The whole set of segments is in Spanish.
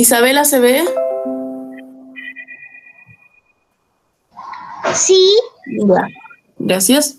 Isabela, ¿se ve? Sí. Ya, gracias.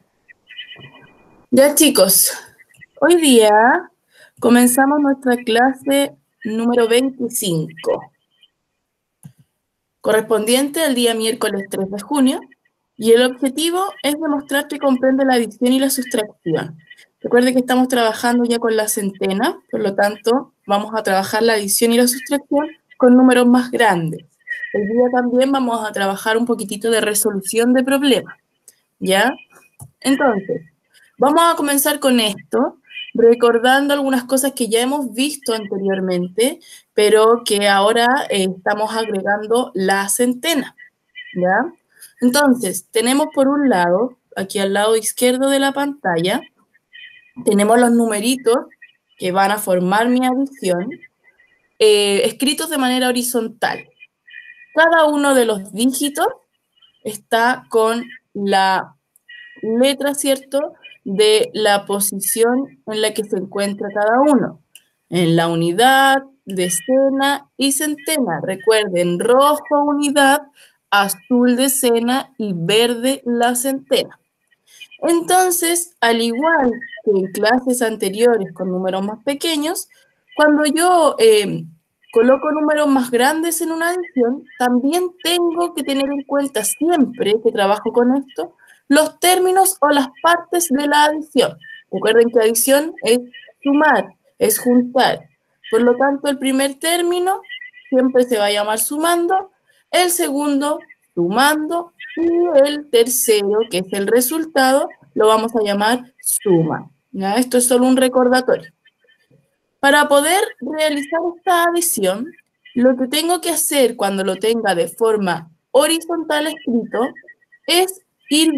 Ya, chicos, hoy día comenzamos nuestra clase número 25, correspondiente al día miércoles 3 de junio, y el objetivo es demostrar que comprende la adición y la sustracción. Recuerde que estamos trabajando ya con la centena, por lo tanto, vamos a trabajar la adición y la sustracción con números más grandes. Hoy día también vamos a trabajar un poquitito de resolución de problemas, ¿ya? Entonces, vamos a comenzar con esto, recordando algunas cosas que ya hemos visto anteriormente, pero que ahora estamos agregando la centena, ¿ya? Entonces, tenemos por un lado, aquí al lado izquierdo de la pantalla, tenemos los numeritos que van a formar mi adición, escritos de manera horizontal. Cada uno de los dígitos está con la letra, ¿cierto?, de la posición en la que se encuentra cada uno. En la unidad, decena y centena. Recuerden, rojo unidad, azul decena y verde la centena. Entonces, al igual que en clases anteriores con números más pequeños, cuando yo coloco números más grandes en una adición, también tengo que tener en cuenta siempre que trabajo con esto, los términos o las partes de la adición. Recuerden que adición es sumar, es juntar. Por lo tanto, el primer término siempre se va a llamar sumando, el segundo sumando y el tercero, que es el resultado, lo vamos a llamar suma. ¿Ya? Esto es solo un recordatorio. Para poder realizar esta adición, lo que tengo que hacer cuando lo tenga de forma horizontal escrito es ir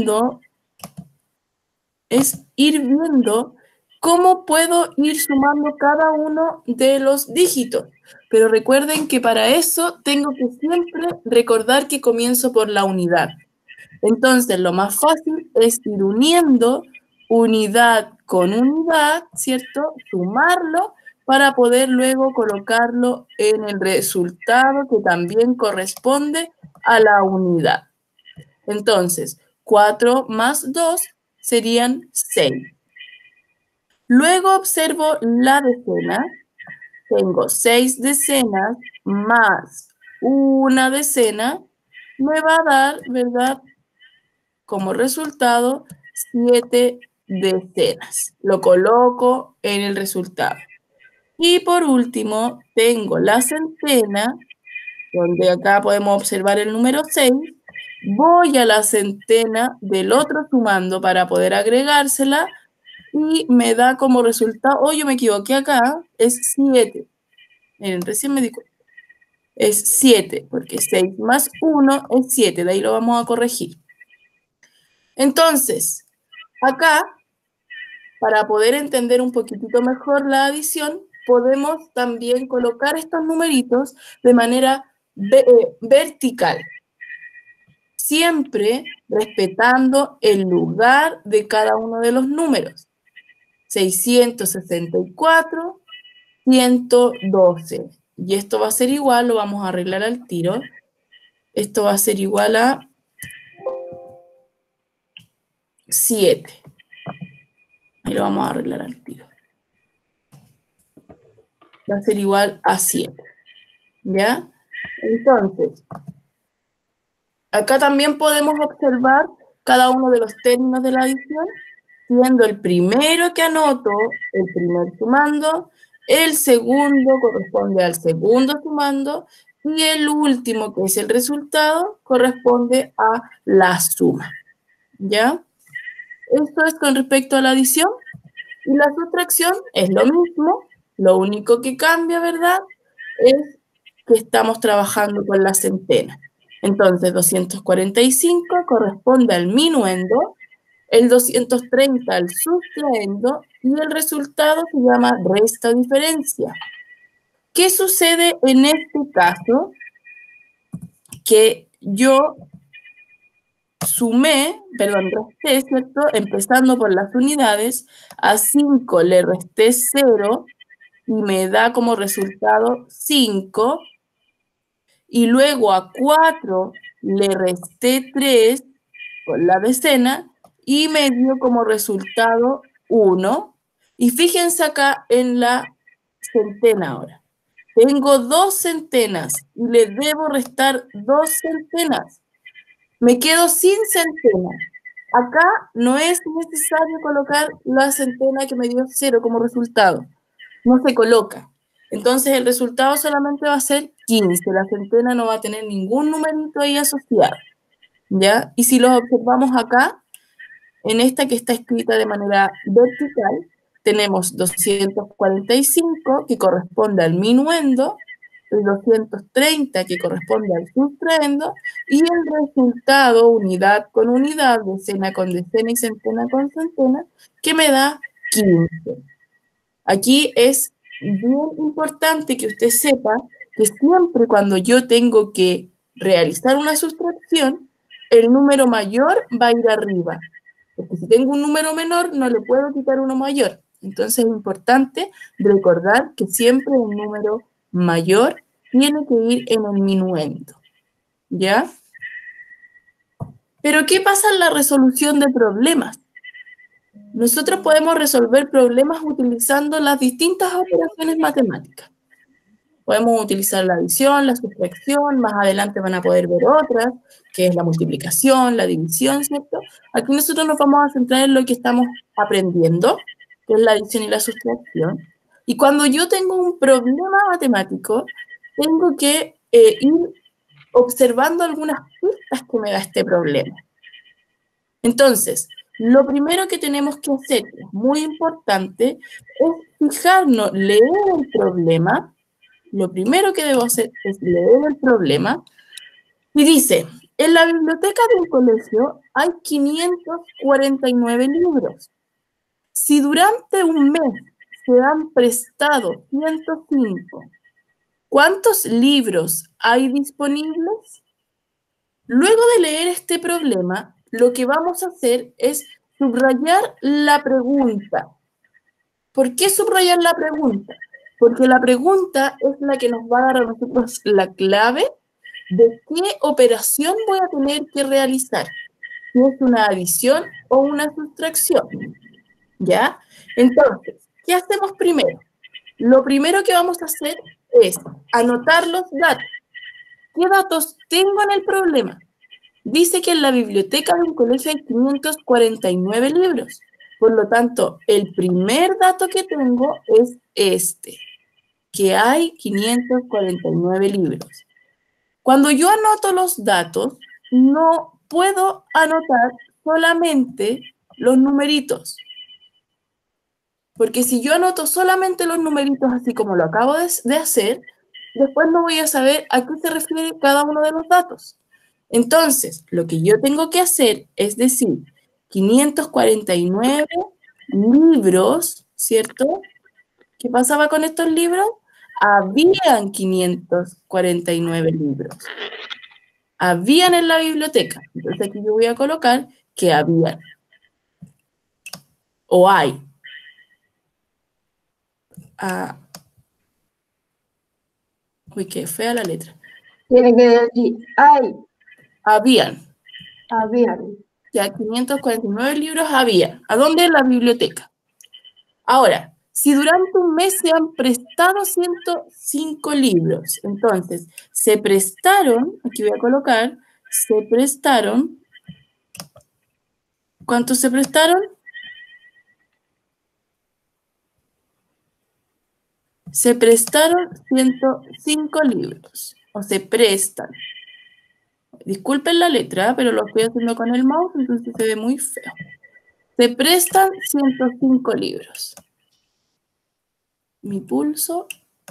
viendo cómo puedo ir sumando cada uno de los dígitos. Pero recuerden que para eso tengo que siempre recordar que comienzo por la unidad. Entonces, lo más fácil es ir uniendo unidad con unidad, ¿cierto? Sumarlo para poder luego colocarlo en el resultado que también corresponde a la unidad. Entonces, 4 más 2 serían 6. Luego observo la decena. Tengo 6 decenas más una decena. Me va a dar, ¿verdad?, como resultado 7 decenas. Lo coloco en el resultado. Y por último, tengo la centena, donde acá podemos observar el número 6. Voy a la centena del otro sumando para poder agregársela y me da como resultado, oh, yo me equivoqué acá, es 7. Miren, recién me di cuenta. Es 7, porque 6 más 1 es 7, de ahí lo vamos a corregir. Entonces, acá, para poder entender un poquitito mejor la adición, podemos también colocar estos numeritos de manera vertical, siempre respetando el lugar de cada uno de los números. 664, 112. Y esto va a ser igual, lo vamos a arreglar al tiro. Esto va a ser igual a 7. Ahí lo vamos a arreglar al tiro. Va a ser igual a 7. ¿Ya? Entonces, acá también podemos observar cada uno de los términos de la adición, siendo el primero que anoto el primer sumando, el segundo corresponde al segundo sumando, y el último, que es el resultado, corresponde a la suma. ¿Ya? Esto es con respecto a la adición, y la sustracción es lo mismo, lo único que cambia, ¿verdad?, es que estamos trabajando con la centena. Entonces, 245 corresponde al minuendo, el 230 al sustraendo, y el resultado se llama resta diferencia. ¿Qué sucede en este caso? Que yo resté, ¿cierto? Empezando por las unidades, a 5 le resté 0, y me da como resultado 5, y luego a 4 le resté 3 con la decena y me dio como resultado 1. Y fíjense acá en la centena ahora. Tengo 2 centenas y le debo restar 2 centenas. Me quedo sin centena. Acá no es necesario colocar la centena que me dio 0 como resultado. No se coloca. Entonces el resultado solamente va a ser 15. La centena no va a tener ningún numerito ahí asociado. ¿Ya? Y si los observamos acá, en esta que está escrita de manera vertical, tenemos 245 que corresponde al minuendo, el 230 que corresponde al sustraendo, y el resultado, unidad con unidad, decena con decena y centena con centena, que me da 15. Aquí es bien importante que usted sepa que siempre cuando yo tengo que realizar una sustracción, el número mayor va a ir arriba. Porque si tengo un número menor, no le puedo quitar uno mayor. Entonces es importante recordar que siempre un número mayor tiene que ir en el minuendo. ¿Ya? Pero ¿qué pasa en la resolución de problemas? Nosotros podemos resolver problemas utilizando las distintas operaciones matemáticas. Podemos utilizar la adición, la sustracción, más adelante van a poder ver otras, que es la multiplicación, la división, ¿cierto? Aquí nosotros nos vamos a centrar en lo que estamos aprendiendo, que es la adición y la sustracción. Y cuando yo tengo un problema matemático, tengo que ir observando algunas pistas que me da este problema. Entonces, lo primero que tenemos que hacer, que es muy importante, es fijarnos, leer el problema. Lo primero que debo hacer es leer el problema. Y dice, en la biblioteca del colegio hay 549 libros. Si durante un mes se han prestado 105, ¿cuántos libros hay disponibles? Luego de leer este problema, lo que vamos a hacer es subrayar la pregunta. ¿Por qué subrayar la pregunta? Porque la pregunta es la que nos va a dar a nosotros la clave de qué operación voy a tener que realizar. Si es una adición o una sustracción. ¿Ya? Entonces, ¿qué hacemos primero? Lo primero que vamos a hacer es anotar los datos. ¿Qué datos tengo en el problema? Dice que en la biblioteca de un colegio hay 549 libros. Por lo tanto, el primer dato que tengo es este, que hay 549 libros. Cuando yo anoto los datos, no puedo anotar solamente los numeritos. Porque si yo anoto solamente los numeritos así como lo acabo de hacer, después no voy a saber a qué se refiere cada uno de los datos. Entonces, lo que yo tengo que hacer es decir, 549 libros, ¿cierto? ¿Qué pasaba con estos libros? Habían 549 libros. Habían en la biblioteca. Entonces aquí yo voy a colocar que habían. O hay. Uy, qué fea la letra. Tiene que decir, hay. Habían. Habían. Ya 549 libros había. ¿A dónde? En la biblioteca. Ahora, si durante un mes se han prestado 105 libros, entonces se prestaron, aquí voy a colocar, se prestaron, ¿cuántos se prestaron? Se prestaron 105 libros, o se prestan. Disculpen la letra, pero lo estoy haciendo con el mouse, entonces se ve muy feo. Se prestan 105 libros. Mi pulso.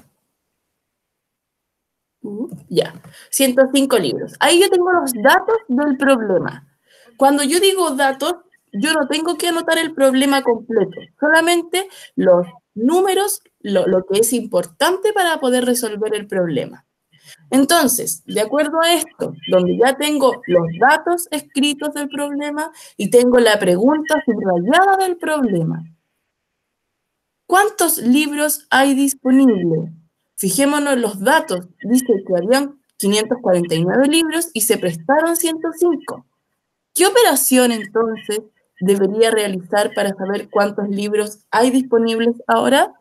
Ya, 105 libros. Ahí yo tengo los datos del problema. Cuando yo digo datos, yo no tengo que anotar el problema completo, solamente los números, lo que es importante para poder resolver el problema. Entonces, de acuerdo a esto, donde ya tengo los datos escritos del problema y tengo la pregunta subrayada del problema, ¿Cuántos libros hay disponibles? Fijémonos en los datos. Dice que habían 549 libros y se prestaron 105. ¿Qué operación entonces debería realizar para saber cuántos libros hay disponibles ahora?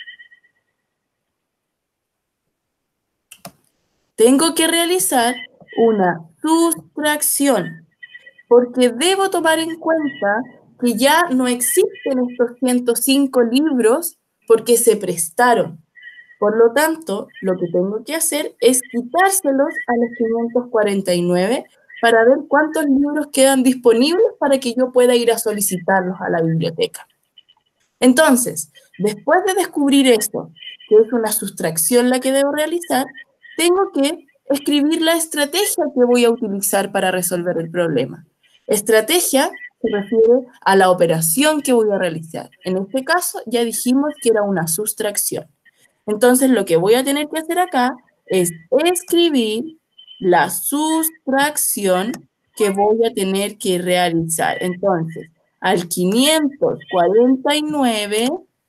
Tengo que realizar una sustracción, porque debo tomar en cuenta que ya no existen estos 105 libros porque se prestaron. Por lo tanto, lo que tengo que hacer es quitárselos a los 549 para ver cuántos libros quedan disponibles para que yo pueda ir a solicitarlos a la biblioteca. Entonces, después de descubrir esto, que es una sustracción la que debo realizar, tengo que escribir la estrategia que voy a utilizar para resolver el problema. Estrategia se refiere a la operación que voy a realizar. En este caso, ya dijimos que era una sustracción. Entonces, lo que voy a tener que hacer acá es escribir la sustracción que voy a tener que realizar. Entonces, al 549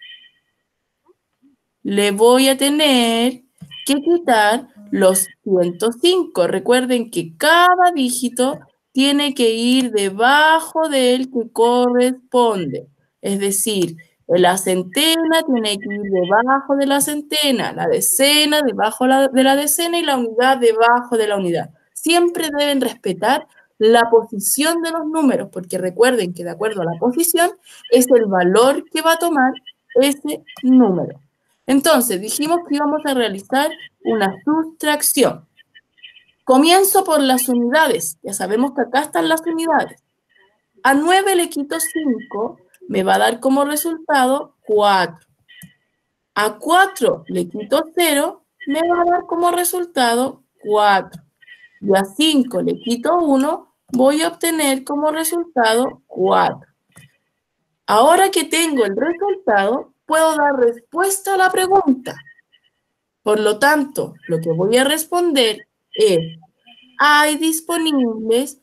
le voy a tener que quitar los 105. Recuerden que cada dígito tiene que ir debajo del que corresponde. Es decir, la centena tiene que ir debajo de la centena, la decena debajo de la decena y la unidad debajo de la unidad. Siempre deben respetar la posición de los números, porque recuerden que de acuerdo a la posición es el valor que va a tomar ese número. Entonces, dijimos que íbamos a realizar una sustracción. Comienzo por las unidades. Ya sabemos que acá están las unidades. A 9 le quito 5, me va a dar como resultado 4. A 4 le quito 0, me va a dar como resultado 4. Y a 5 le quito 1, voy a obtener como resultado 4. Ahora que tengo el resultado, puedo dar respuesta a la pregunta. Por lo tanto, lo que voy a responder es, hay disponibles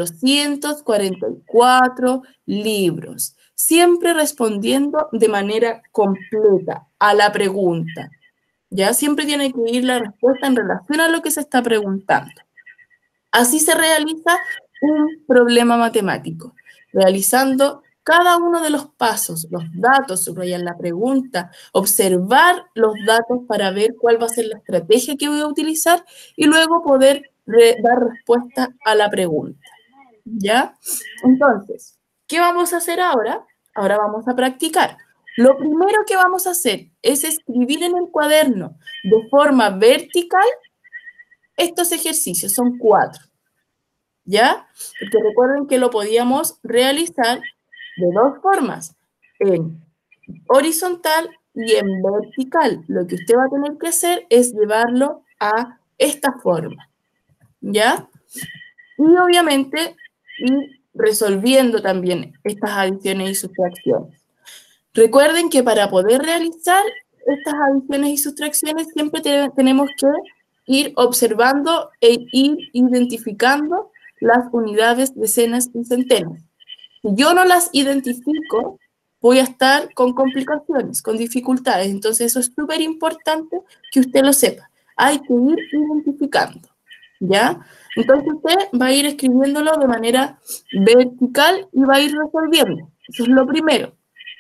444 libros, siempre respondiendo de manera completa a la pregunta. Ya siempre tiene que ir la respuesta en relación a lo que se está preguntando. Así se realiza un problema matemático, realizando cada uno de los pasos, los datos, subrayar la pregunta, observar los datos para ver cuál va a ser la estrategia que voy a utilizar y luego poder dar respuesta a la pregunta. ¿Ya? Entonces, ¿qué vamos a hacer ahora? Ahora vamos a practicar. Lo primero que vamos a hacer es escribir en el cuaderno de forma vertical estos ejercicios, son 4. ¿Ya? Porque recuerden que lo podíamos realizar de 2 formas, en horizontal y en vertical. Lo que usted va a tener que hacer es llevarlo a esta forma, ¿ya? Y obviamente ir resolviendo también estas adiciones y sustracciones. Recuerden que para poder realizar estas adiciones y sustracciones siempre tenemos que ir observando e ir identificando las unidades, decenas y centenas. Si yo no las identifico, voy a estar con complicaciones, con dificultades. Entonces eso es súper importante que usted lo sepa. Hay que ir identificando, ¿ya? Entonces usted va a ir escribiéndolo de manera vertical y va a ir resolviendo. Eso es lo primero.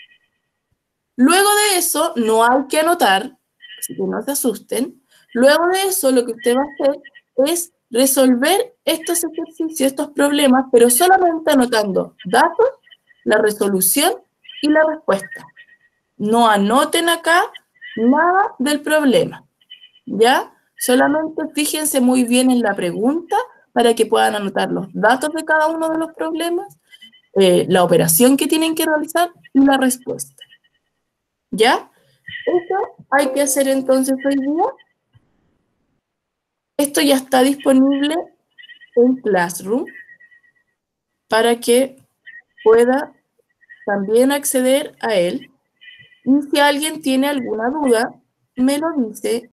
Luego de eso, no hay que anotar, así que no se asusten. Luego de eso, lo que usted va a hacer es resolver estos ejercicios, estos problemas, pero solamente anotando datos, la resolución y la respuesta. No anoten acá nada del problema, ¿ya? Solamente fíjense muy bien en la pregunta para que puedan anotar los datos de cada uno de los problemas, la operación que tienen que realizar y la respuesta. ¿Ya? Eso hay que hacer entonces hoy día. Esto ya está disponible en Classroom para que pueda también acceder a él. Y si alguien tiene alguna duda, me lo dice